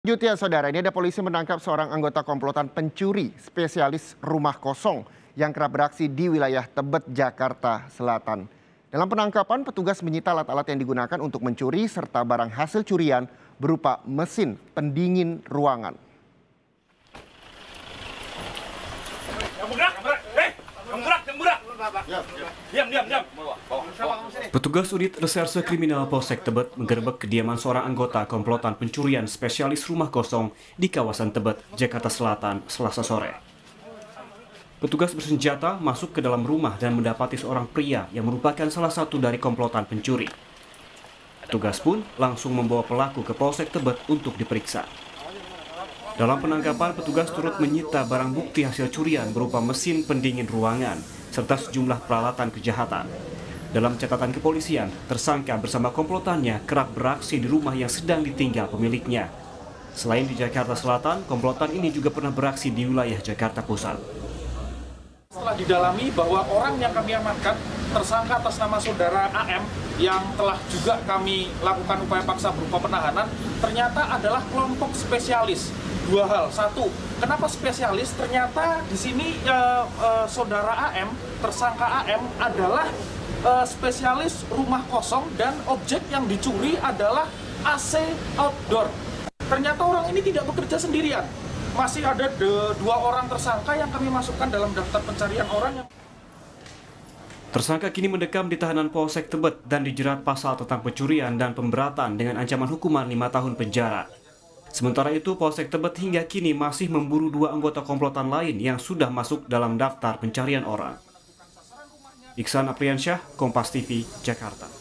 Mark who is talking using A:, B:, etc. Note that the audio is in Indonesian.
A: Selanjutnya, saudara, ini ada polisi menangkap seorang anggota komplotan pencuri spesialis rumah kosong yang kerap beraksi di wilayah Tebet, Jakarta Selatan. Dalam penangkapan, petugas menyita alat-alat yang digunakan untuk mencuri serta barang hasil curian berupa mesin pendingin ruangan.
B: Petugas unit reserse kriminal Polsek Tebet menggerebek kediaman seorang anggota komplotan pencurian spesialis rumah kosong di kawasan Tebet, Jakarta Selatan, Selasa sore. Petugas bersenjata masuk ke dalam rumah dan mendapati seorang pria yang merupakan salah satu dari komplotan pencuri. Petugas pun langsung membawa pelaku ke Polsek Tebet untuk diperiksa. Dalam penangkapan, petugas turut menyita barang bukti hasil curian berupa mesin pendingin ruangan serta sejumlah peralatan kejahatan. Dalam catatan kepolisian, tersangka bersama komplotannya kerap beraksi di rumah yang sedang ditinggal pemiliknya. Selain di Jakarta Selatan, komplotan ini juga pernah beraksi di wilayah Jakarta Pusat.
C: Setelah didalami bahwa orang yang kami amankan tersangka atas nama saudara AM yang telah juga kami lakukan upaya paksa berupa penahanan, ternyata adalah kelompok spesialis. Dua hal, satu, kenapa spesialis? Ternyata di sini saudara AM, tersangka AM adalah spesialis rumah kosong dan objek yang dicuri adalah AC outdoor. Ternyata orang ini tidak bekerja sendirian. Masih ada dua orang tersangka yang kami masukkan dalam daftar pencarian orang yang...
B: Tersangka kini mendekam di tahanan Polsek Tebet dan dijerat pasal tentang pencurian dan pemberatan dengan ancaman hukuman 5 tahun penjara. Sementara itu, Polsek Tebet hingga kini masih memburu 2 anggota komplotan lain yang sudah masuk dalam daftar pencarian orang. Iksan Apriansyah, Kompas TV, Jakarta.